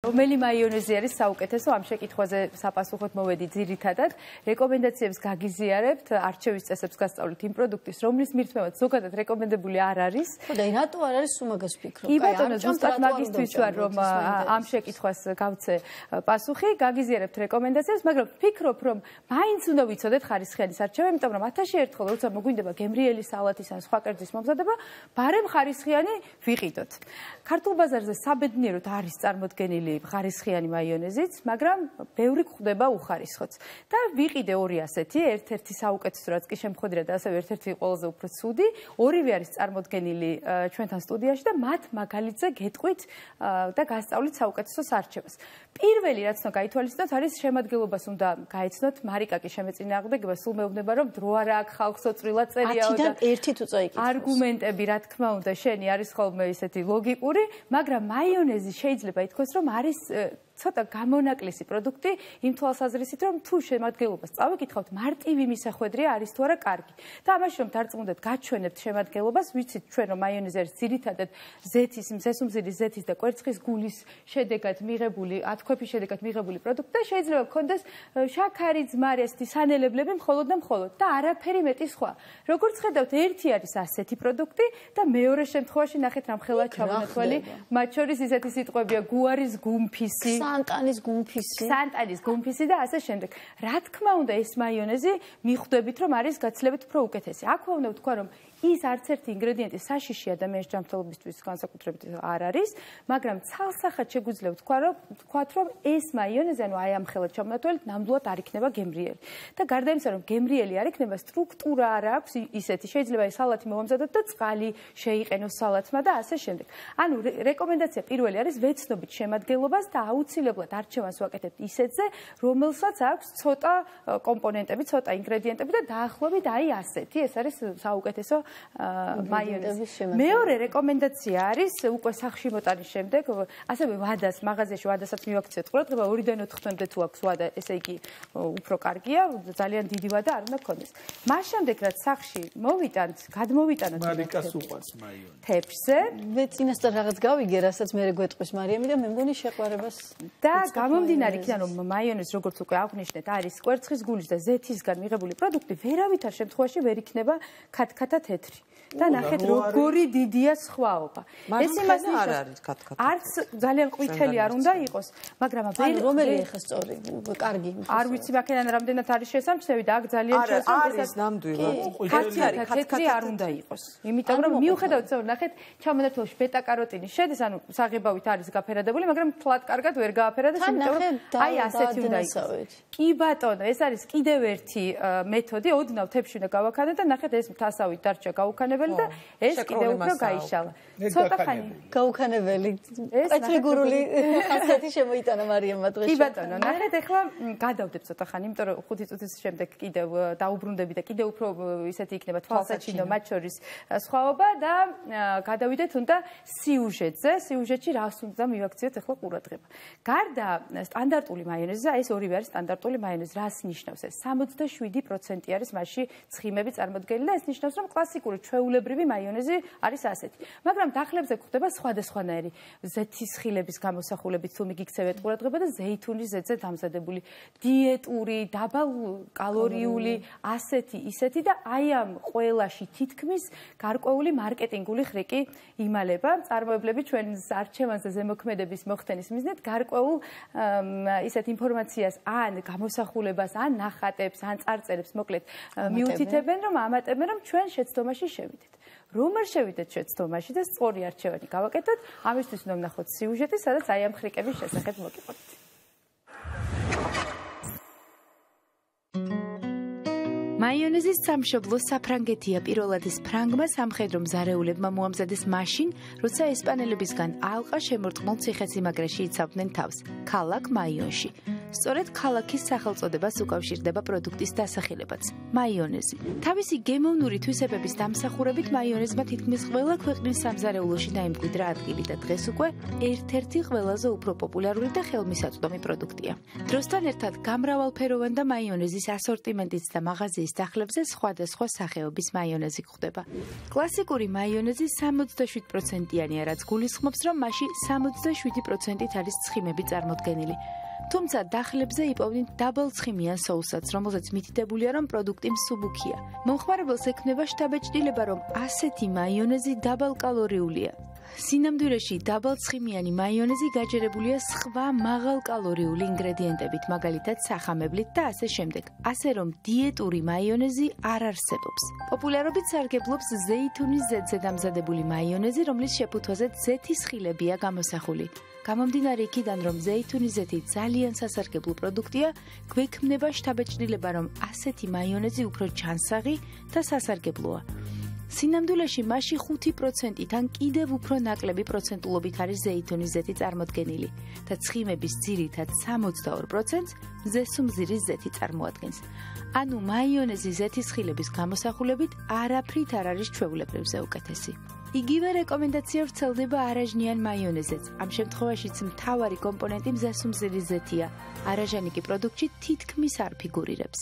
რომელი მაიონეზი არის საუკეთესო ამ შეკითხვაზე საპასუხოდ მოვედი ძირითადად რეკომენდაციებს გაგიზიარებთ არჩევის წესებს გასწავლით იმ პროდუქტის რომლის მირთმევაც ზოგადად რეკომენდებული არ არის და რატო არ არის უმაგას ფიქრობ კი ბატონო ზუსტად მაგისთვის ვარ რომ ამ შეკითხვას გავცე პასუხი გაგიზიარებთ რეკომენდაციებს მაგრამ ვფიქრობ რომ მაინც უნდა ვიცოდეთ ხარისხიანი სარჩევა იმიტომ რომ 1000 ერთხელ როცა მოგვინდება გემრიელი სალათის ან სხვა კერძის მომზადება ბარემ ხარისხიანი ვიყიდოთ ქართულ ბაზარზე საბედნიეროდ არის წარმოდგენილი ხარისხიანი მაიონეზიც მაგრამ ბევრი გვხვდება უხარისხოც და ვიყიდე ორი ასეთი ერთ-ერთი საუკეთესო რაც კი შემხვედრია და ასევე ერთ-ერთი ყველაზე უფრო ცუდი ორივე არის წარმოდგენილი ჩვენთან სტუდიაში და მათ მაგალითზე გეტყვით და გასწავლით საუკეთესო სარჩევას პირველი რაც უნდა გაითვალისწინოთ არის შემადგენლობას უნდა გაეცნოთ მარიკაკი შემეწინააღმდეგება სულ მეუბნება რომ დრო არა აქვს ხალხს წვრილად წერიაო და ერთი თუ წაიკითხოს არგუმენტები რა თქმა უნდა შენი არის ხოლმე ისეთი ლოგიკური მაგრამ მაიონეზი შეიძლება ითქვას რომ არის ცოტა გამონაკლისი პროდუქტი იმ თვალსაზრისით რომ თუ შემადგენლობას წავიკითხავთ მარტივი მისახვედრია არის თუ არა კარგი და ამაში რომ დარწმუნდეთ გაჩვენებთ შემადგენლობას ვიცით ჩვენ რომ მაიონეზი არის ძირითადად ზეთის მზესუმზირის ზეთის და კვერცხის გულის შედეგად მიღებული ათქვეფის შედეგად მიღებული პროდუქტი და შეიძლება გქონდეს შაქარი ძმარესტი სანელებლები მხოლოდ და მხოლოდ და არაფერი მეტი სხვა როგორც ხედავთ ერთი არის ასეთი პროდუქტი და მეორე შემთხვევაში ნახეთ რამხელა ჩამონათვალი მათ შორის ისეთი სიტყვებია გუარის გუმფისი სანტანის გუმფისი და ასე შემდეგ. რა თქმა უნდა ეს მაიონეზი მიხვდებით რომ არის გაცილებით უფრო უკეთესი. აქვე უნდა ვთქვა რომ ის არც ერთი ინგრედიენტი საშიში ადამიანის ჯანმრთელობისთვის განსაკუთრებით არ არის, მაგრამ ცალსახად შეგვიძლია ვთქვათ რომ ეს მაიონეზი ანუ აი ამ ხელად ჩამონათვალით ნამდვილად არ იქნება გემრიელი. და გარდა იმისა რომ გემრიელი არ იქნება, სტრუქტურა არ აქვს ისეთი. შეიძლება ეს სალათი მოვამზადოთ და წყალი შეიყენოს სალათმა და ასე შემდეგ. ანუ რეკომენდაცია პირველი არის ვეცნობით შემადგენლობას და აუცილებლად არჩევანს ვაკეთებთ ისეთზე, რომელსაც აქვს ცოტა კომპონენტები, ცოტა ინგრედიენტები და დაახლოებით აი ასეთი. ეს არის საუკეთესო მაიონეზი. მეორე რეკომენდაცია არის უკვე სახში მოტანის შემდეგ, ასევე ვადას მაღაზიაში ვადასაც მივაქციოთ ყურადღება 2-დან 4 თვემდე თუ აქვს ვადა, ესე იგი უფრო კარგია, ძალიან დიდი ვადა არ უნდა გქონდეს. მას შემდეგ რაც სახში მოვიტანთ, გადმოვიტანოთ მარიკას უყვარს მაიონეზი. თეფშზე. მე წინასწარ რაღაც გავიგე, რასაც მე გვეტყვის მარიამი და მე მგონი შეყვარებას და გამომდინარე იქიდან რომ მაიონეზი როგორც უკვე აღვნიშნეთ, არის კვერცხის გულის და ზეთისგან მიღებული პროდუქტი, ვერავითარ შემთხვევაში ვერ იქნება ქათქათა თეთრი. და ნახეთ როგორი დიდია სხვაობა. ეს იმას არ არის ქათქათა. არც ძალიან ყვითელი არ უნდა იყოს, მაგრამ რომელი ახლა სწორი, კარგი. არ ვიცი მაქედან რამდენად არის შესამჩნევი და აქ ძალიან არის ნამდვილად. ყვითელი თეთრი არ უნდა იყოს. იმიტომ რომ მიუხედავად იმისა, ნახეთ, ჩამონათვალში ბეტა-კაროტინი შედის, ანუ საღებავით არის გაფერადებული, მაგრამ თლად კარგად ვერ გააფერადეს, იმიტომ რომ აი ასეთი უნდა იყოს. კი ბატონო, ეს არის კიდევ ერთი მეთოდი, ოდნავ თეფში უნდა გავაქანოთ და ნახეთ ეს თასავით დარჩა გაუქანებელი და ეს კიდევ უფრო გაიშალა. ცოტა ხანი გაუქანებელი. პეტრიგურული ხასიათი შემოიტანა მარიამმა დღეს. კი ბატონო, ნახეთ ახლა გადავდებ ცოტა ხანი, იმიტომ რომ 5 წუთის შემდეგ კიდევ დაუბრუნდები და კიდევ უფრო ისეთი იქნება თვალსაჩინო მათ შორის სხვაობა და გადავიდეთ უნდა სიუჟეტზე. სიუჟეტში რას უნდა მივაქციოთ ახლა ყურადღება. გარდა სტანდარტული მაიონეზისა, ეს ორივე არის სტანდარტული მაიონეზი. რას ნიშნავს ეს? 77% არის მასში ცხიმები წარმოდგენილი და ეს ნიშნავს რომ კლასიკური ჩვეულებრივი მაიონეზი არის ასეთი. მაგრამ დახლებზე გვხვდება სხვადასხვანაირი ზეთის ხილების გამოსახულებით თუ მიგიქცევთ ყურადღება და ზეითუნის ზეთზე დამზადებული დიეტური, დაბალ კალორიული, ასეთი, ისეთი და აი ამ ყველაში თითქმის გარკვეული მარკეტინგული ხრიკი იმალება. წარმოებლები ჩვენს არჩევანზე ზემოქმედების მოხდენის მიზნით გარკვეულ ისეთ ინფორმაციას ან გამოსახულებას, ან ნახატებს, ან წარწერებს მოკლედ მიუთითებენ, რომ ამატებენ, რომ ჩვენ შეცდომაში შევიდეთ. რომ არ შევიდეთ შეცდომაში და სწორი არჩევანი გავაკეთოთ, ამისთვის უნდა ვნახოთ სიუჟეტი, სადაც აი ამ ხრიკების შესახებ მოგიყვებით. მაიონეზის სამშობლო საფრანგეთია. პირველად ის ფრანგმა სამხედრო მზარეულებმა მოამზადეს მაშინ, როცა ესპანელებისგან ალყა შემორტყმულ ციხესიმაგრეში იცავდნენ თავს, ქალაქ მაიონში. სწორედ ქალაქის სახელწოდებას უკავშირდება პროდუქტის დასახელებაც მაიონეზი. თავისი გემოვნური თვისებების დამსახურებით მაიონეზმა თითქმის ყველა ქვეყნის სამზარეულოში დაიმკვიდრა ადგილი და დღეს უკვე ერთ-ერთი ყველაზე უფრო პოპულარული და ხელმისაწვდომი პროდუქტია. დროსთან ერთად გამრავალფეროვანი და მაიონეზის ასორტიმენტიც და მაღაზიის მაიონეზის დახლებზე სხვადასხვა სახეობის მაიონეზი გვხვდება. კლასიკური მაიონეზი 67%-იანია, რაც გულისხმობს, რომ მასში 77%-ით არის ცხიმები წარმოდგენილი. თუმცა დახლებზე იპოვნით დაბალცხიმიან სოუსაც, რომელზეც მითითებულია, რომ პროდუქტი მსუბუქია. მომხმარებელს ექმნება შთაბეჭდილება, რომ ასეთი მაიონეზი დაბალკალორიულია. სინამდვილეში დაბალცხიმიანი მაიონეზი გაჯერებულია სხვა მაღალკალორიული ინგრედიენტებით, მაგალითად სახამებლით და ასე შემდეგ. ასე რომ დიეტური მაიონეზი არ არსებობს. პოპულარობით სარგებლობს ზეითუნის ზეთზე დამზადებული მაიონეზი, რომლის შეფუთვაზე ზეთის ხილებია გამოსახული. გამომდინარე იქიდან, რომ ზეითუნის ზეთი ძალიან სასარგებლო პროდუქტია, გვექმნება შთაბეჭდილება, რომ ასეთი მაიონეზი უფრო ჩანსაღი და სასარგებლოა. სინამდვილეში მასში 5%-ით ან კიდევ უფრო ნაკლები პროცენტულობით არის ზეითუნის ზეთი წარმოდგენილი და ცხიმების ძირითად 62%-ს მზესუმზირის ზეთი წარმოადგენს. ანუ მაიონეზი ზეთის ხილების გამოსახულებით არაფრით არ არის ჩვეულებრივზე უკეთესი. იგივე რეკომენდაცია ვრცელდება არაჟნიან მაიონეზეც. ამ შემთხვევაშიც მთავარი კომპონენტი მზესუმზირის ზეთია. არაჟანი კი პროდუქტში თითქმის არ ფიგურირებს.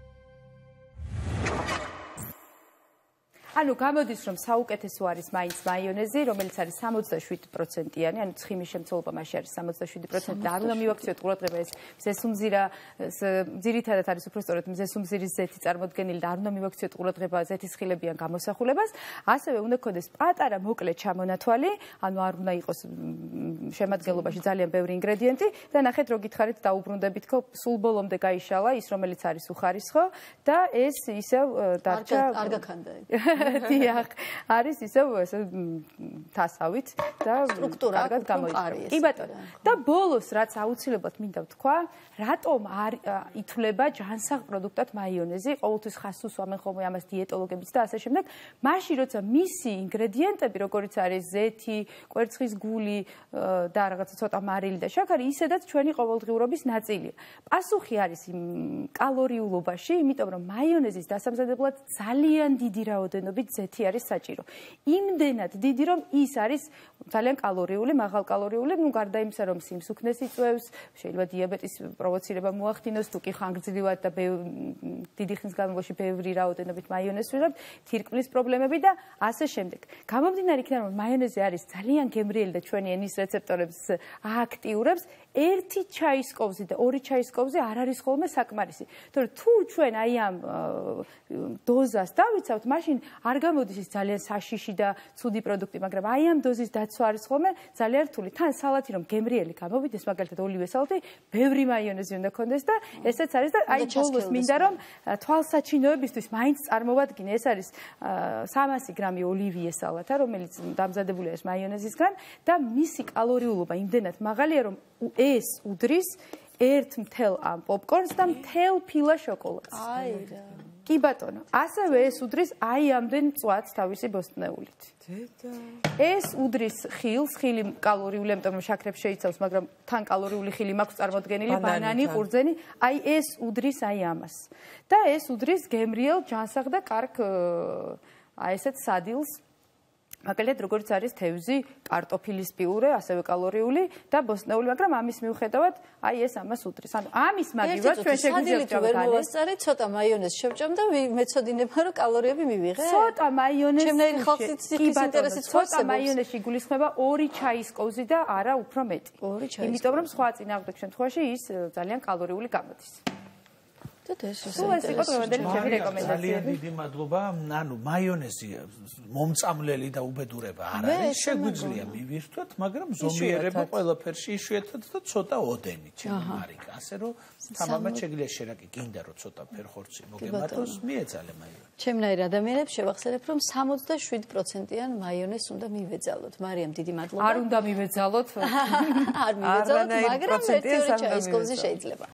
ანუ გამოდის, რომ საუკეთესო არის მაინც მაიონეზი, რომელიც არის 67%-იანი, ანუ ცხიმის შემცველობა მასში არის 67% და არ უნდა მივაქციოთ ყურადღება ეს მზესუმზირა, ძირითადად არის უფრო სწორედ მზესუმზირის ზეთი წარმოდგენილი და არ უნდა მივაქციოთ ყურადღება ზეთის ხილებიან გამოსახულებას, ასევე უნდა გქონდეს პატარა მოკლე ჩამონათვალი, ანუ არ უნდა იყოს შემადგენლობაში ძალიან ბევრი ინგრედიენტი და ნახეთ რო გითხარით დაუბრუნდებით ხო სულ ბოლომდე გაიშალა ის რომელიც არის უხარისხო და ეს ისევ დარჩა არ გაქანდა დიახ, არის ისევ თასავით და სტრუქტურა გამოიყურება. კი ბატონო. და ბოლოს რაც აუცილებლად მინდა ვთქვა, რატომ არ ითვლება ჯანსაღ პროდუქტად მაიონეზი, ყოველთვის ხაზს უსვამენ ხოლმე ამას დიეტოლოგებიც და ასე შემდეგ, მაშინ როცა მისი ინგრედიენტები, როგორიც არის ზეთი, კვერცხის გული და რაღაცა ცოტა მარილი და შაქარი, ისედაც ჩვენი ყოველდღიურობის ნაწილია. პასუხი არის იმ კალორიულობაში, იმიტომ რომ მაიონეზის დასამზადებლად ძალიან დიდი რაოდენობით ზეთი არის საჭირო. იმდენად დიდი, რომ ის არის ძალიან კალორიული, მაღალკალორიული, ну გარდა იმისა, რომ სიმსუქნეს იწვევს, შეიძლება დიაბეტის პროვოცირება მოახდინოს, თუ კი ხანგრძლივად და დიდი ხნის განმავლობაში ბევრი რაოდენობით მაიონეზს ვიღებთ, თირკმლის პრობლემები და ასე შემდეგ. გამომდინარე იქიდან, რომ მაიონეზი არის ძალიან გემრიელი და ჩვენი ენის რეცეპტორებს ააქტიურებს, ერთი ჩაის კოვზი და ორი ჩაის კოვზი არ არის ხოლმე საკმარისი. თორე თუ ჩვენ აი ამ დოზას დავიცავთ, მაშინ არ გამოდის ის ძალიან საშიში და ცუდი პროდუქტი, მაგრამ აი ამ დოზის დაცვა არის ხოლმე ძალიან რთული. თან სალათი რომ გემრიელი გამოვიდეს, მაგალითად ოლივე სალათი, ბევრი მაიონეზი უნდა კონდეს და ესეც არის და აი ბოლოს მინდა რომ თვალსაჩინოებისთვის მაინც წარმოვადგინე, ეს არის 300 გრამი ოლივიე სალათა, რომელიც დამზადებულია ეს მაიონეზისგან და მისი კალორიულობა იმდენად მაღალია, რომ ეს უდრის ერთ მთელ ამ პოპკორნს და მთელ ფილა შოკოლადს. აი რა. კი ბატონო, ასევე ეს უდრის აი ამდენ მწვადს თავისი ბოსტნეულით. ეს უდრის ხილს, ხილი კალორიული, იმიტომ რომ შაქრებს შეიცავს, მაგრამ თან კალორიული ხილი მაქვს წარმოდგენილი, ბანანი, ყურძენი, აი ეს უდრის აი ამას. და ეს უდრის გემრიელ, ჯანსაღ და კარგ აი ესეთ სადილს. მაგალითად, როგორც არის თევზი, კარტოფილის პიურე, ასევე კალორიული და ბოსტნეული, მაგრამ ამის მიუხედავად, აი ეს ამას უდრის. ანუ ამის მაგივრად ჩვენ შეგვიძლია გავაკეთოთ. ცოტა მაიონეზს შევჭამ და მეცოდინება, რომ კალორიები მივიღე. ცოტა მაიონეზს. ჩემნაირი ხალხის ინტერესით ცოტა მაიონეზში გულისხმება 2 ჩაის კოვზი და არა უფრო მეტი. იმიტომ რომ სხვა წინააღმდეგ შემთხვევაში ის ძალიან კალორიული გამოდის. ეს იყო დღევანდელი ჩემი რეკომენდაციები. ძალიან დიდი მადლობა. ანუ მაიონეზი მომწამლელი და უბედურება არ არის. შეგვიძლია მივირთვათ, მაგრამ ზომიერება ყველაფერში იშვიათად და ცოტა ოდენი ჩემი მარიკა. ასე რომ თამამად შეგიძლია შერაკი გინდა რომ ცოტა ფერხორცი მოგემართოს, მიეძალე მაიონეზი. ჩემნაირ ადამიანებს შევახსენებ, რომ 67%-იან მაიონეზს უნდა მივეძალოთ. მარიამ, დიდი მადლობა. არ უნდა მივეძალოთ. არ მივეძალოთ, მაგრამ 1-2 ჩაის კოვზი შეიძლება.